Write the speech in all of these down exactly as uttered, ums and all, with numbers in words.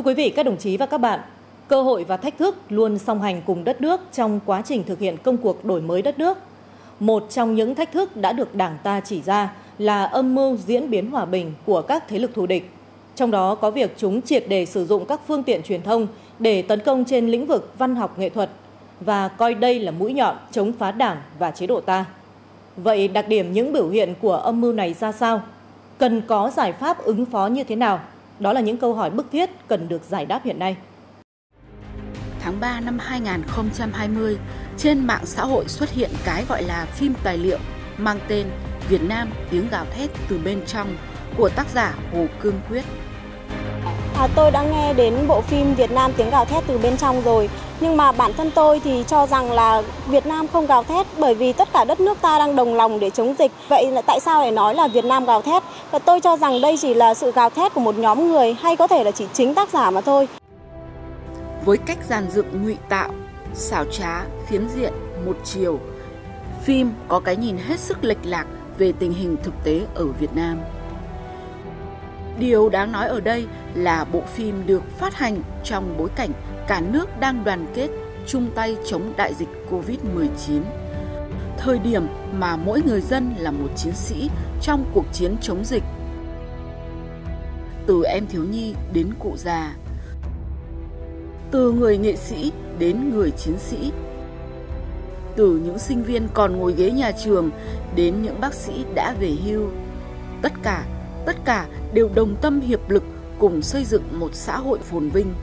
Thưa quý vị, các đồng chí và các bạn, cơ hội và thách thức luôn song hành cùng đất nước trong quá trình thực hiện công cuộc đổi mới đất nước. Một trong những thách thức đã được Đảng ta chỉ ra là âm mưu diễn biến hòa bình của các thế lực thù địch. Trong đó có việc chúng triệt để sử dụng các phương tiện truyền thông để tấn công trên lĩnh vực văn học nghệ thuật và coi đây là mũi nhọn chống phá Đảng và chế độ ta. Vậy đặc điểm những biểu hiện của âm mưu này ra sao? Cần có giải pháp ứng phó như thế nào? Đó là những câu hỏi bức thiết cần được giải đáp hiện nay. Tháng ba năm hai nghìn không trăm hai mươi, trên mạng xã hội xuất hiện cái gọi là phim tài liệu mang tên Việt Nam tiếng gào thét từ bên trong của tác giả Hồ Cương Quyết. À, tôi đã nghe đến bộ phim Việt Nam tiếng gào thét từ bên trong rồi, nhưng mà bản thân tôi thì cho rằng là Việt Nam không gào thét bởi vì tất cả đất nước ta đang đồng lòng để chống dịch. Vậy là tại sao lại nói là Việt Nam gào thét? Và tôi cho rằng đây chỉ là sự gào thét của một nhóm người hay có thể là chỉ chính tác giả mà thôi. Với cách dàn dựng ngụy tạo, xảo trá, phiến diện, một chiều, phim có cái nhìn hết sức lệch lạc về tình hình thực tế ở Việt Nam. Điều đáng nói ở đây là bộ phim được phát hành trong bối cảnh cả nước đang đoàn kết chung tay chống đại dịch covid mười chín. Thời điểm mà mỗi người dân là một chiến sĩ trong cuộc chiến chống dịch. Từ em thiếu nhi đến cụ già, từ người nghệ sĩ đến người chiến sĩ, từ những sinh viên còn ngồi ghế nhà trường đến những bác sĩ đã về hưu. Tất cả, tất cả đều đồng tâm hiệp lực cùng xây dựng một xã hội phồn vinh.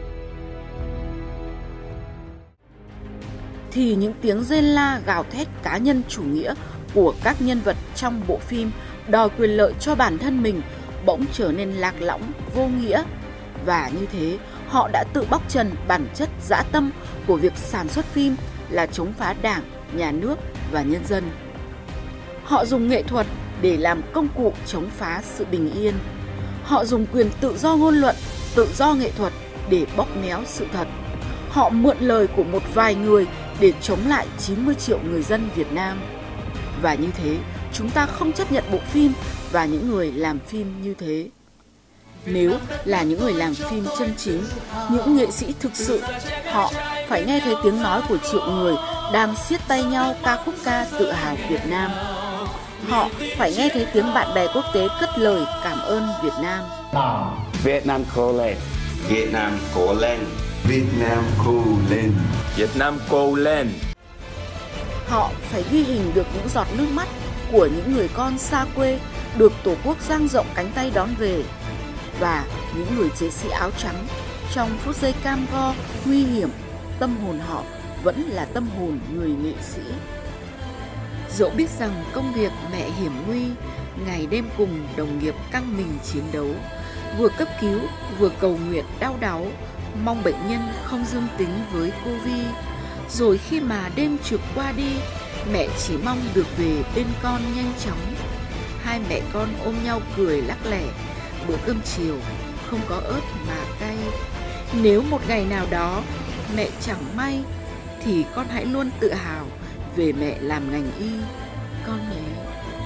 Thì những tiếng rên la gào thét cá nhân chủ nghĩa của các nhân vật trong bộ phim đòi quyền lợi cho bản thân mình bỗng trở nên lạc lõng, vô nghĩa. Và như thế, họ đã tự bóc trần bản chất dã tâm của việc sản xuất phim là chống phá Đảng, nhà nước và nhân dân. Họ dùng nghệ thuật để làm công cụ chống phá sự bình yên. Họ dùng quyền tự do ngôn luận, tự do nghệ thuật để bóp méo sự thật. Họ mượn lời của một vài người để chống lại chín mươi triệu người dân Việt Nam. Và như thế, chúng ta không chấp nhận bộ phim và những người làm phim như thế. Nếu là những người làm phim chân chính, những nghệ sĩ thực sự, họ phải nghe thấy tiếng nói của triệu người đang siết tay nhau ca khúc ca tự hào Việt Nam. Họ phải nghe thấy tiếng bạn bè quốc tế cất lời cảm ơn Việt Nam. Việt Nam cố lên. Việt Nam cố lên. Việt Nam cố lên. Việt Nam cố lên. Họ phải ghi hình được những giọt nước mắt của những người con xa quê được Tổ quốc dang rộng cánh tay đón về. Và những người chiến sĩ áo trắng trong phút giây cam go, nguy hiểm, tâm hồn họ vẫn là tâm hồn người nghệ sĩ. Dẫu biết rằng công việc mẹ hiểm nguy, ngày đêm cùng đồng nghiệp căng mình chiến đấu, vừa cấp cứu vừa cầu nguyện đau đáu, mong bệnh nhân không dương tính với Covid. Rồi khi mà đêm trượt qua đi, mẹ chỉ mong được về bên con nhanh chóng. Hai mẹ con ôm nhau cười lắc lẻ, bữa cơm chiều không có ớt mà cay. Nếu một ngày nào đó mẹ chẳng may thì con hãy luôn tự hào về mẹ làm ngành y, con nhé.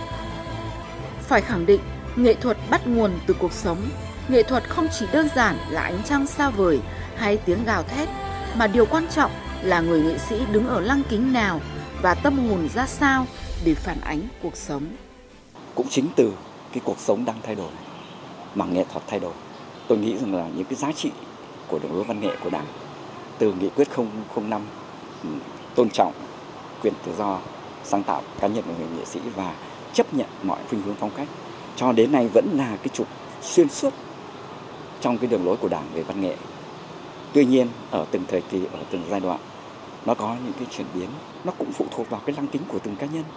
Phải khẳng định, nghệ thuật bắt nguồn từ cuộc sống. Nghệ thuật không chỉ đơn giản là ánh trăng xa vời hay tiếng gào thét, mà điều quan trọng là người nghệ sĩ đứng ở lăng kính nào và tâm hồn ra sao để phản ánh cuộc sống. Cũng chính từ cái cuộc sống đang thay đổi mà nghệ thuật thay đổi. Tôi nghĩ rằng là những cái giá trị của đường lối văn nghệ của Đảng, từ nghị quyết không không năm tôn trọng quyền tự do sáng tạo cá nhân của người nghệ sĩ và chấp nhận mọi khuynh hướng phong cách, cho đến nay vẫn là cái trục xuyên suốt trong cái đường lối của Đảng về văn nghệ. Tuy nhiên ở từng thời kỳ, ở từng giai đoạn nó có những cái chuyển biến, nó cũng phụ thuộc vào cái lăng kính của từng cá nhân,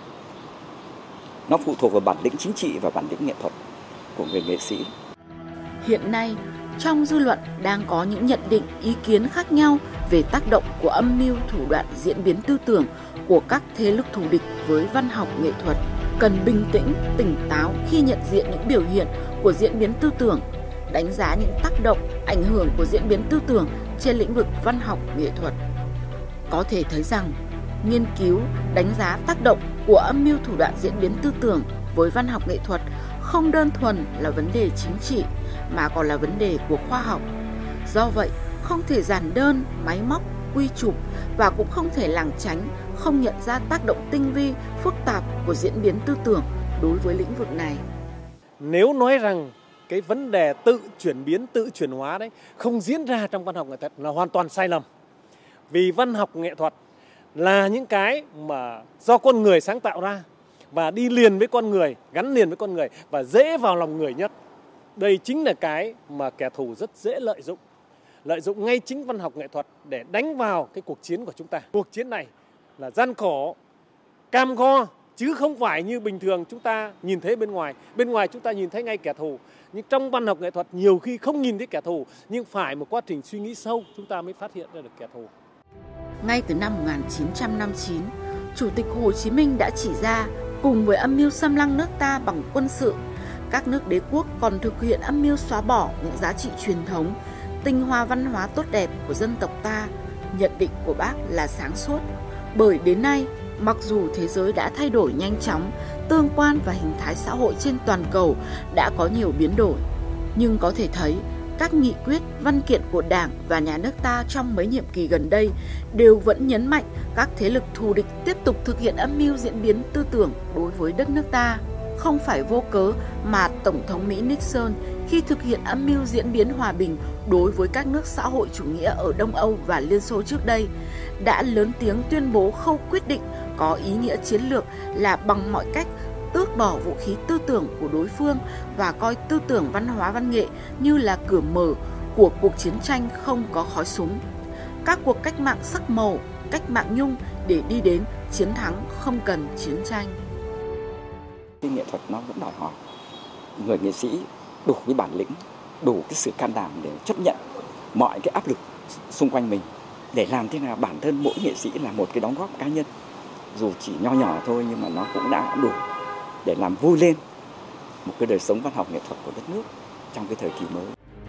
nó phụ thuộc vào bản lĩnh chính trị và bản lĩnh nghệ thuật của người nghệ sĩ. Hiện nay, trong dư luận đang có những nhận định, ý kiến khác nhau về tác động của âm mưu thủ đoạn diễn biến tư tưởng của các thế lực thù địch với văn học nghệ thuật. Cần bình tĩnh, tỉnh táo khi nhận diện những biểu hiện của diễn biến tư tưởng, đánh giá những tác động, ảnh hưởng của diễn biến tư tưởng trên lĩnh vực văn học nghệ thuật. Có thể thấy rằng, nghiên cứu, đánh giá tác động của âm mưu thủ đoạn diễn biến tư tưởng với văn học nghệ thuật không đơn thuần là vấn đề chính trị mà còn là vấn đề của khoa học. Do vậy, không thể giản đơn, máy móc, quy chụp và cũng không thể lảng tránh, không nhận ra tác động tinh vi, phức tạp của diễn biến tư tưởng đối với lĩnh vực này. Nếu nói rằng cái vấn đề tự chuyển biến, tự chuyển hóa đấy không diễn ra trong văn học nghệ thuật là hoàn toàn sai lầm. Vì văn học nghệ thuật là những cái mà do con người sáng tạo ra và đi liền với con người, gắn liền với con người và dễ vào lòng người nhất. Đây chính là cái mà kẻ thù rất dễ lợi dụng. Lợi dụng ngay chính văn học nghệ thuật để đánh vào cái cuộc chiến của chúng ta. Cuộc chiến này là gian khổ, cam go, chứ không phải như bình thường chúng ta nhìn thấy bên ngoài. Bên ngoài chúng ta nhìn thấy ngay kẻ thù. Nhưng trong văn học nghệ thuật nhiều khi không nhìn thấy kẻ thù, nhưng phải một quá trình suy nghĩ sâu chúng ta mới phát hiện ra được kẻ thù. Ngay từ năm một nghìn chín trăm năm mươi chín, Chủ tịch Hồ Chí Minh đã chỉ ra, cùng với âm mưu xâm lăng nước ta bằng quân sự, các nước đế quốc còn thực hiện âm mưu xóa bỏ những giá trị truyền thống, tinh hoa văn hóa tốt đẹp của dân tộc ta. Nhận định của bác là sáng suốt, bởi đến nay, mặc dù thế giới đã thay đổi nhanh chóng, tương quan và hình thái xã hội trên toàn cầu đã có nhiều biến đổi, nhưng có thể thấy các nghị quyết, văn kiện của Đảng và Nhà nước ta trong mấy nhiệm kỳ gần đây đều vẫn nhấn mạnh các thế lực thù địch tiếp tục thực hiện âm mưu diễn biến tư tưởng đối với đất nước ta. Không phải vô cớ mà Tổng thống Mỹ Nixon khi thực hiện âm mưu diễn biến hòa bình đối với các nước xã hội chủ nghĩa ở Đông Âu và Liên Xô trước đây đã lớn tiếng tuyên bố khâu quyết định có ý nghĩa chiến lược là bằng mọi cách tước bỏ vũ khí tư tưởng của đối phương và coi tư tưởng văn hóa văn nghệ như là cửa mở của cuộc chiến tranh không có khói súng. Các cuộc cách mạng sắc màu, cách mạng nhung để đi đến chiến thắng không cần chiến tranh. Cái nghệ thuật nó vẫn đòi hỏi người nghệ sĩ đủ cái bản lĩnh, đủ cái sự can đảm để chấp nhận mọi cái áp lực xung quanh mình, để làm thế nào bản thân mỗi nghệ sĩ là một cái đóng góp cá nhân, dù chỉ nho nhỏ thôi nhưng mà nó cũng đã đủ để làm vui lên một cái đời sống văn học nghệ thuật của đất nước trong cái thời kỳ mới.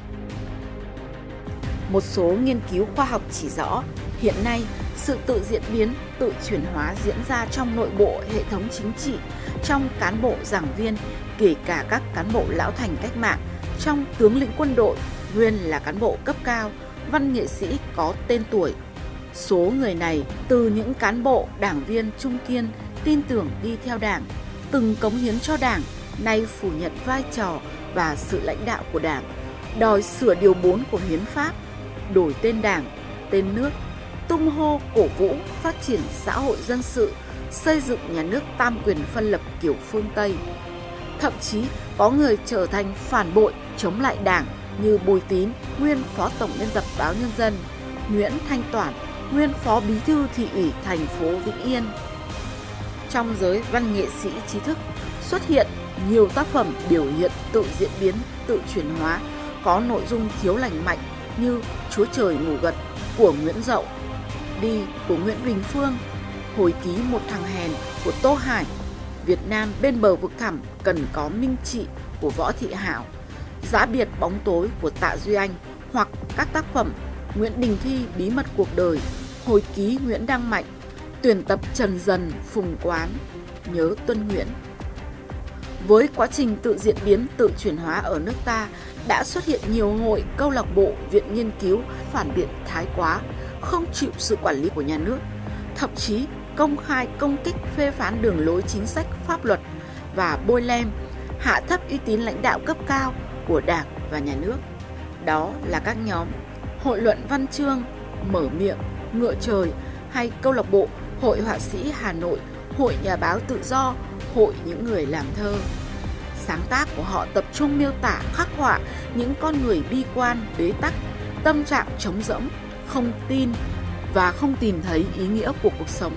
Một số nghiên cứu khoa học chỉ rõ, hiện nay sự tự diễn biến, tự chuyển hóa diễn ra trong nội bộ hệ thống chính trị, trong cán bộ giảng viên, kể cả các cán bộ lão thành cách mạng, trong tướng lĩnh quân đội, nguyên là cán bộ cấp cao, văn nghệ sĩ có tên tuổi. Số người này từ những cán bộ, đảng viên trung kiên tin tưởng đi theo Đảng, từng cống hiến cho Đảng, nay phủ nhận vai trò và sự lãnh đạo của Đảng, đòi sửa điều bốn của Hiến pháp, đổi tên Đảng, tên nước, tung hô cổ vũ phát triển xã hội dân sự, xây dựng nhà nước tam quyền phân lập kiểu phương Tây. Thậm chí có người trở thành phản bội chống lại Đảng như Bùi Tín, nguyên Phó Tổng biên tập Báo Nhân dân, Nguyễn Thanh Toản, nguyên Phó Bí thư Thị ủy thành phố Vĩnh Yên. Trong giới văn nghệ sĩ trí thức xuất hiện nhiều tác phẩm biểu hiện tự diễn biến, tự chuyển hóa, có nội dung thiếu lành mạnh như Chúa Trời ngủ gật của Nguyễn Dậu, Đi của Nguyễn Huỳnh Phương, Hồi ký một thằng hèn của Tô Hải, Việt Nam bên bờ vực thẳm cần có minh trị của Võ Thị Hảo, Giã biệt bóng tối của Tạ Duy Anh, hoặc các tác phẩm Nguyễn Đình Thi bí mật cuộc đời, Hồi ký Nguyễn Đăng Mạnh, Tuyển tập Trần Dần, Phùng Quán, Nhớ Tuân Nguyễn. Với quá trình tự diễn biến, tự chuyển hóa ở nước ta, đã xuất hiện nhiều hội, câu lạc bộ, viện nghiên cứu phản biện thái quá, không chịu sự quản lý của nhà nước, thậm chí công khai công kích phê phán đường lối chính sách pháp luật và bôi lem, hạ thấp uy tín lãnh đạo cấp cao của Đảng và nhà nước. Đó là các nhóm Hội luận văn chương, Mở miệng, Ngựa trời hay câu lạc bộ Hội họa sĩ Hà Nội, Hội nhà báo tự do, Hội những người làm thơ. Sáng tác của họ tập trung miêu tả khắc họa những con người bi quan, bế tắc, tâm trạng trống rỗng, không tin và không tìm thấy ý nghĩa của cuộc sống.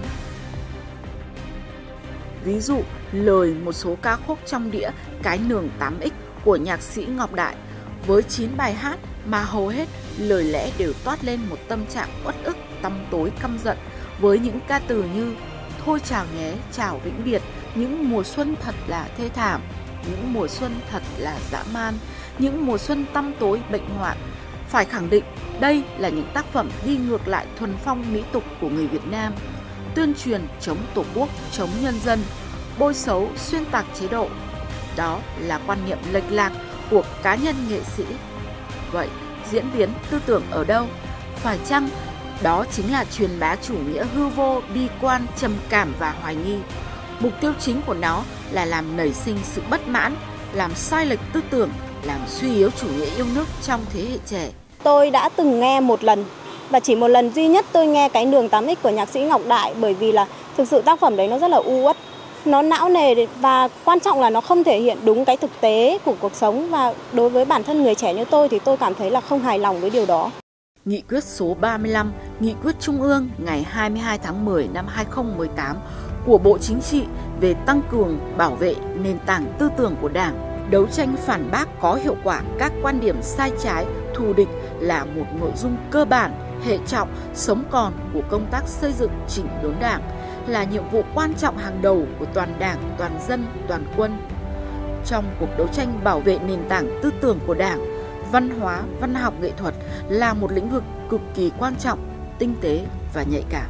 Ví dụ, lời một số ca khúc trong đĩa Cái nường tám x của nhạc sĩ Ngọc Đại với chín bài hát mà hầu hết lời lẽ đều toát lên một tâm trạng uất ức, tăm tối, căm giận với những ca từ như thôi chào nhé, chào vĩnh biệt, những mùa xuân thật là thê thảm, những mùa xuân thật là dã man, những mùa xuân tăm tối bệnh hoạn. Phải khẳng định đây là những tác phẩm đi ngược lại thuần phong mỹ tục của người Việt Nam, tuyên truyền chống Tổ quốc, chống nhân dân, bôi xấu, xuyên tạc chế độ. Đó là quan niệm lệch lạc của cá nhân nghệ sĩ. Vậy, diễn biến tư tưởng ở đâu? Phải chăng đó chính là truyền bá chủ nghĩa hư vô, bi quan, trầm cảm và hoài nghi? Mục tiêu chính của nó là làm nảy sinh sự bất mãn, làm sai lệch tư tưởng, làm suy yếu chủ nghĩa yêu nước trong thế hệ trẻ. Tôi đã từng nghe một lần và chỉ một lần duy nhất tôi nghe cái Đường tám ích của nhạc sĩ Ngọc Đại, bởi vì là thực sự tác phẩm đấy nó rất là u uất, nó não nề và quan trọng là nó không thể hiện đúng cái thực tế của cuộc sống, và đối với bản thân người trẻ như tôi thì tôi cảm thấy là không hài lòng với điều đó. Nghị quyết số ba mươi lăm, Nghị quyết Trung ương ngày hai mươi hai tháng mười năm hai nghìn không trăm mười tám của Bộ Chính trị về tăng cường bảo vệ nền tảng tư tưởng của Đảng, đấu tranh phản bác có hiệu quả các quan điểm sai trái, thù địch là một nội dung cơ bản, hệ trọng, sống còn của công tác xây dựng chỉnh đốn Đảng, là nhiệm vụ quan trọng hàng đầu của toàn Đảng, toàn dân, toàn quân. Trong cuộc đấu tranh bảo vệ nền tảng tư tưởng của Đảng, văn hóa, văn học nghệ thuật là một lĩnh vực cực kỳ quan trọng, tinh tế và nhạy cảm.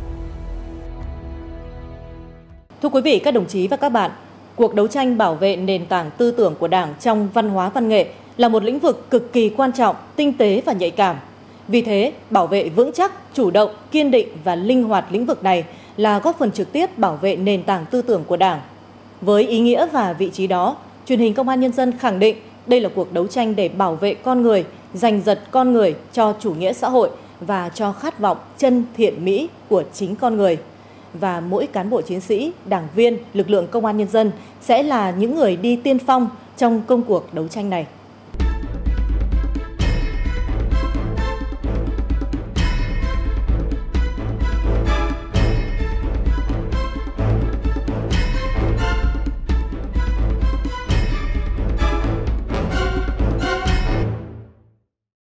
Thưa quý vị, các đồng chí và các bạn, cuộc đấu tranh bảo vệ nền tảng tư tưởng của Đảng trong văn hóa văn nghệ là một lĩnh vực cực kỳ quan trọng, tinh tế và nhạy cảm. Vì thế, bảo vệ vững chắc, chủ động, kiên định và linh hoạt lĩnh vực này là góp phần trực tiếp bảo vệ nền tảng tư tưởng của Đảng. Với ý nghĩa và vị trí đó, Truyền hình Công an Nhân dân khẳng định đây là cuộc đấu tranh để bảo vệ con người, giành giật con người cho chủ nghĩa xã hội và cho khát vọng chân thiện mỹ của chính con người. Và mỗi cán bộ chiến sĩ, đảng viên, lực lượng Công an Nhân dân sẽ là những người đi tiên phong trong công cuộc đấu tranh này.